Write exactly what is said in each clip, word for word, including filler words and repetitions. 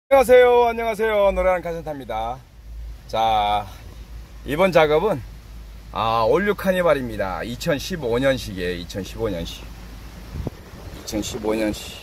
안녕하세요. 안녕하세요. 노래하는 카센터입니다. 자, 이번 작업은 아, 올류 카니발입니다. 이천십오 년식이에요. 이천십오 년식. 이천십오 년식.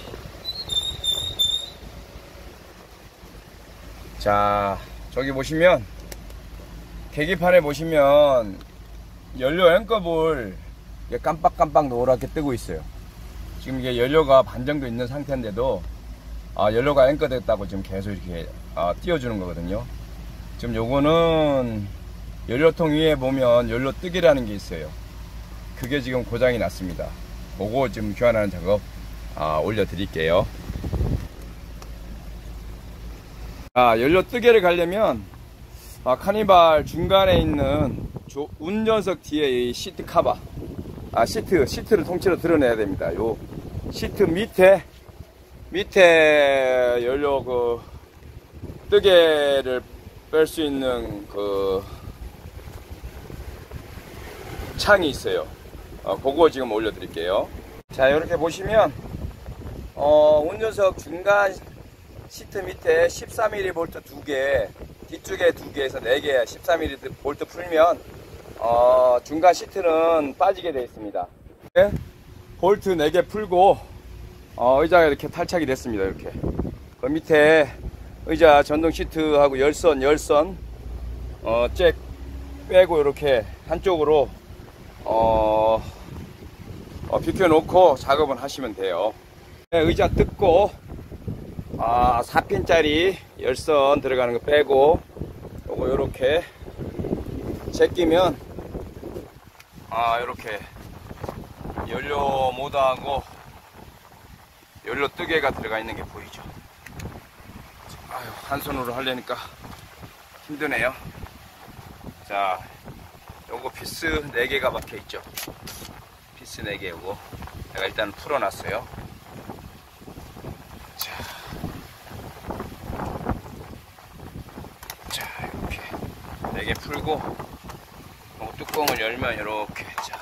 자, 저기 보시면 계기판에 보시면 연료 N컵을 깜빡깜빡 노랗게 뜨고 있어요. 지금 이게 연료가 반 정도 있는 상태인데도 아, 연료가 N컵 됐다고 지금 계속 이렇게 아, 띄워주는 거거든요. 지금 요거는 연료통 위에 보면 연료 뜨기라는 게 있어요. 그게 지금 고장이 났습니다. 그거 지금 교환하는 작업 아, 올려 드릴게요. 아, 연료 뜨개를 가려면 아, 카니발 중간에 있는 조, 운전석 뒤에 이 시트 카바 아, 시트, 시트를 통째로 드러내야 됩니다. 요 시트 밑에 밑에 연료 그 뜨개를 뺄 수 있는 그 창이 있어요. 어, 그거 지금 올려 드릴게요. 자, 이렇게 보시면 어, 운전석 중간 시트 밑에 십사 밀리미터 볼트 두 개, 뒤쪽에 두 개에서 네 개 십사 밀리미터 볼트 풀면 어, 중간 시트는 빠지게 되어 있습니다. 네? 볼트 네 개 풀고 어, 의자가 이렇게 탈착이 됐습니다. 이렇게 그 밑에 의자 전동 시트하고 열선 열선 어, 잭 빼고 이렇게 한쪽으로 어, 어, 비켜 놓고 작업을 하시면 돼요. 네, 의자 뜯고 아, 사 핀짜리 열선 들어가는 거 빼고 요거 요렇게 제끼면 아, 요렇게 연료 모드하고 연료 뜨개가 들어가 있는 게 보이죠. 아유, 한 손으로 하려니까 힘드네요. 자, 요거 피스 네 개가 박혀 있죠. 피스 네 개 요거 내가 일단 풀어 놨어요. 자, 자, 이렇게 네 개 풀고 요 뚜껑을 열면 이렇게 자,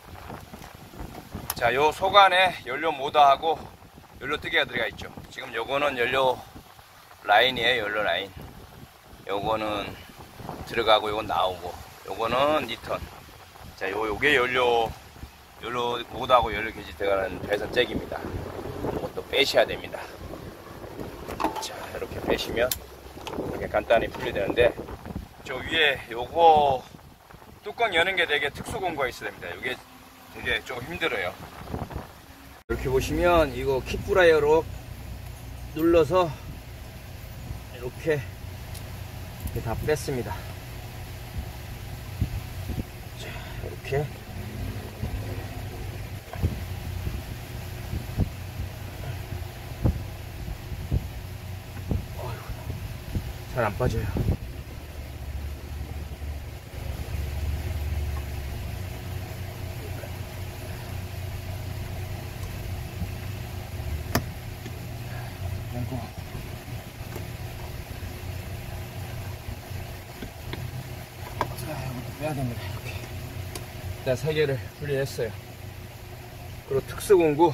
자, 요 속 안에 연료 모드하고 연료 뜨개가 들어가 있죠. 지금 요거는 연료 라인이에요. 연료 라인. 요거는 들어가고 요건 나오고 요거는 리턴. 자, 요 요게 연료 연료 모드하고 연료 게이지 들어가는 배선 잭입니다. 이것도 빼셔야 됩니다. 자, 이렇게 빼시면 이렇게 간단히 분리되는데 저 위에 요거 뚜껑 여는 게 되게 특수 공구가 있어야 됩니다. 이게 되게 좀 힘들어요. 이렇게 보시면 이거 킥프라이어로 눌러서 이렇게, 이렇게 다 뺐습니다. 자, 이렇게 잘 안 빠져요. 빼야 됩니다. 이렇게 일단 세 개를 분리했어요. 그리고 특수공구.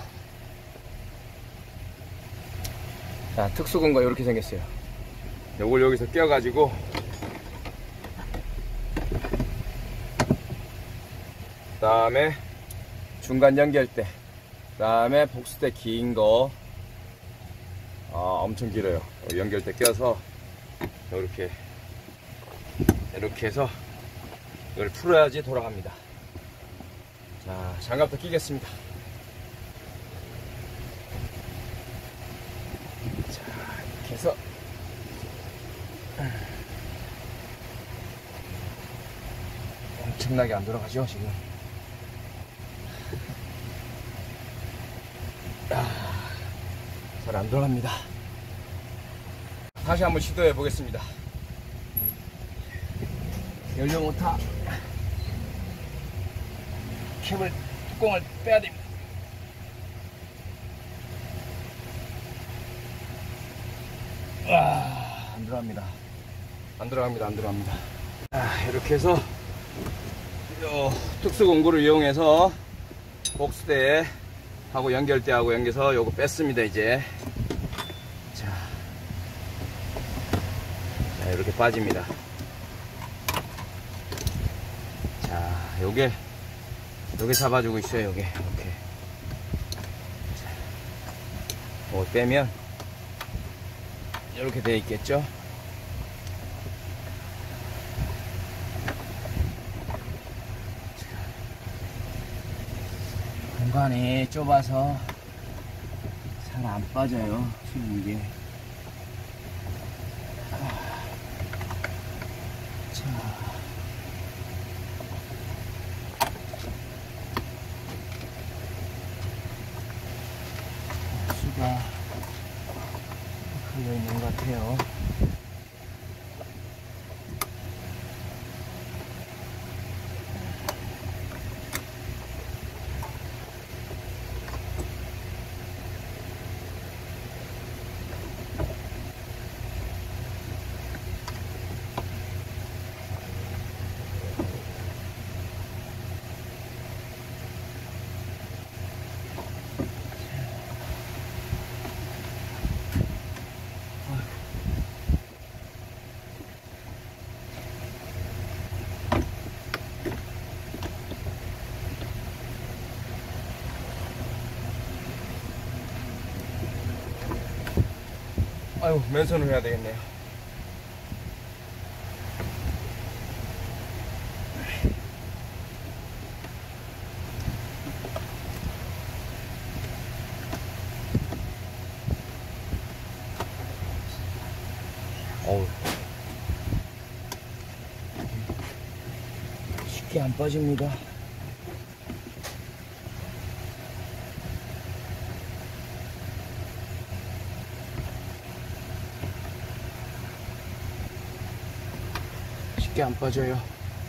자, 특수공구가 이렇게 생겼어요. 요걸 여기서 껴가지고 그 다음에 중간 연결대, 그 다음에 복수대 긴 거 아, 엄청 길어요. 연결대 껴서 이렇게 이렇게 해서 이걸 풀어야지 돌아갑니다. 자, 장갑도 끼겠습니다. 자, 이렇게 해서 엄청나게 안 돌아가죠 지금. 아, 잘 안 돌아갑니다. 다시 한번 시도해 보겠습니다. 연료 모터 캡을 뚜껑을 빼야 됩니다. 아, 안 들어갑니다. 안 들어갑니다. 안 들어갑니다. 아, 이렇게 해서 요 특수 공구를 이용해서 복수대 하고 연결대하고 연결해서 요거 뺐습니다. 이제 자, 자, 이렇게 빠집니다. 자, 요게 요게 잡아주고 있어요. 요게 이렇게. 뭐 빼면 이렇게 돼 있겠죠. 공간이 좁아서 잘 안 빠져요. 지금 이게. 자, 수가 걸려 있는 것 같아요. 아유, 맨손을 해야 되겠네요. 어우, 쉽게 안 빠집니다. 쉽게 안 빠져요.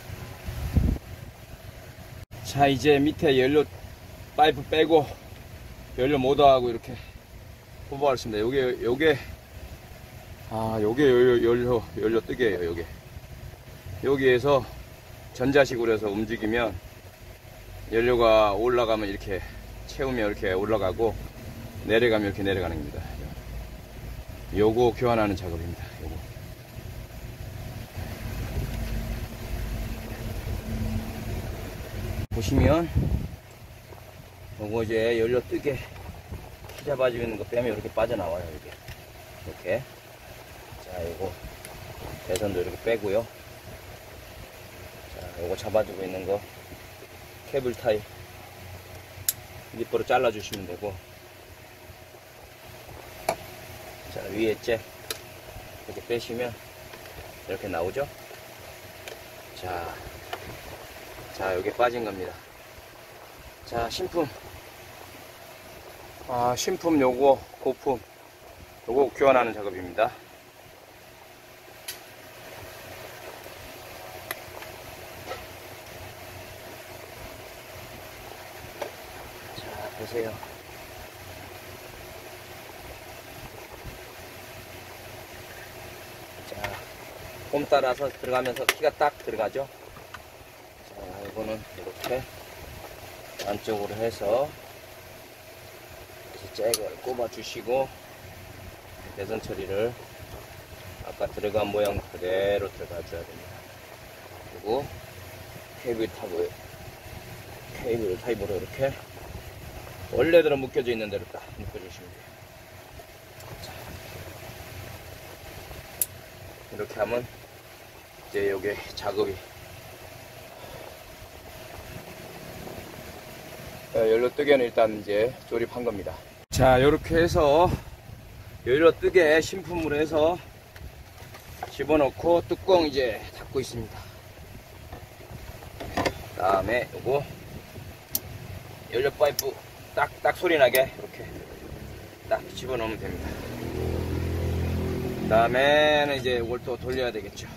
자, 이제 밑에 연료 파이프 빼고 연료 모터하고 이렇게 뽑아왔습니다. 요게 요게 아 요게 연료 연료 연료 뜨개예요. 요게 여기에서 전자식으로 해서 움직이면 연료가 올라가면 이렇게 채우면 이렇게 올라가고 내려가면 이렇게 내려가는 겁니다. 요거 교환하는 작업입니다. 요거. 보시면 요거 이제 연료 뜨개 키 잡아주고 있는 거 빼면 이렇게 빠져나와요. 이렇게 이렇게. 자, 요거 배선도 이렇게 빼고요. 자, 요거 잡아주고 있는 거 케이블 타이 니퍼로 잘라 주시면 되고, 자, 위에 잭 이렇게 빼시면 이렇게 나오죠. 자, 자, 여기 빠진 겁니다. 자, 신품. 아, 신품 요거, 고품. 요거 교환하는 작업입니다. 자, 보세요. 자, 홈 따라서 들어가면서 키가 딱 들어가죠. 자, 이거는 이렇게 안쪽으로 해서 잭을 꼽아 주시고 배선 처리를 아까 들어간 모양 그대로 들어가 줘야 됩니다. 그리고 케이블 타고 케이블 타입으로 이렇게 원래대로 묶여져 있는 대로 딱 묶어주시면 돼요. 자, 이렇게 하면 이제 요게 작업이 연료 뜨개는 일단 이제 조립한 겁니다. 자, 이렇게 해서 연료 뜨개 신품으로 해서 집어넣고 뚜껑 이제 닫고 있습니다. 다음에 요거 연료 파이프 딱딱 소리 나게 이렇게 딱 집어넣으면 됩니다. 다음에는 이제 이걸 또 돌려야 되겠죠.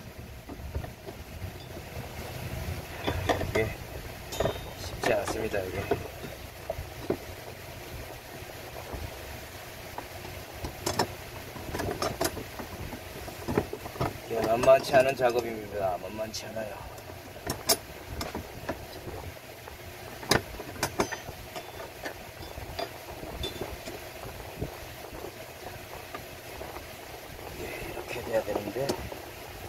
이게 쉽지 않습니다. 이게. 만만치 않은 작업입니다. 만만치 않아요. 이렇게 돼야 되는데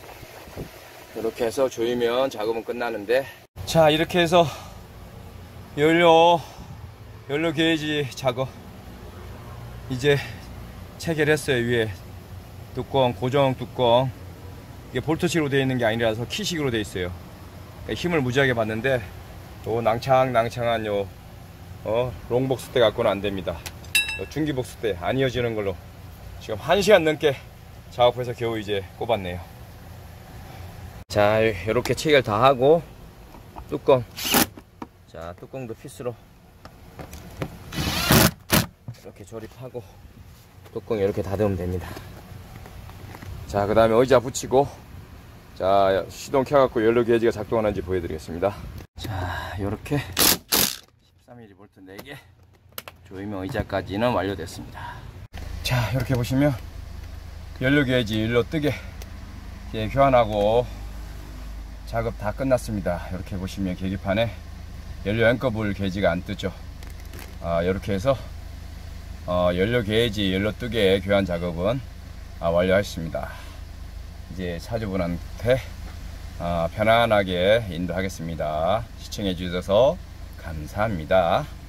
이렇게 해서 조이면 작업은 끝나는데, 자 이렇게 해서 연료 연료 게이지 작업 이제 체결했어요. 위에 뚜껑, 고정 뚜껑, 이게 볼트식으로 되어 있는 게 아니라서 키식으로 되어 있어요. 그러니까 힘을 무지하게 받는데 요 낭창낭창한 요 어, 롱복스대 갖고는 안 됩니다. 중기복스대 안 이어지는 걸로 지금 한 시간 넘게 작업해서 겨우 이제 꼽았네요. 자 이렇게 체결 다 하고 뚜껑, 자 뚜껑도 피스로 이렇게 조립하고 뚜껑 이렇게 닫으면 됩니다. 자 그 다음에 의자 붙이고, 자 시동 켜갖고 연료 게이지가 작동하는지 보여드리겠습니다. 자 이렇게 십삼 밀리미터 볼트 네 개 조이면 의자까지는 완료됐습니다. 자 이렇게 보시면 연료 게이지 일로 뜨게 예, 교환하고 작업 다 끝났습니다. 이렇게 보시면 계기판에 연료 앵커블 게이지가 안 뜨죠. 아, 이렇게 해서 어, 연료 게이지 연료 뜨게 교환 작업은 아, 완료했습니다. 이제 차주분한테 아, 편안하게 인도하겠습니다. 시청해 주셔서 감사합니다.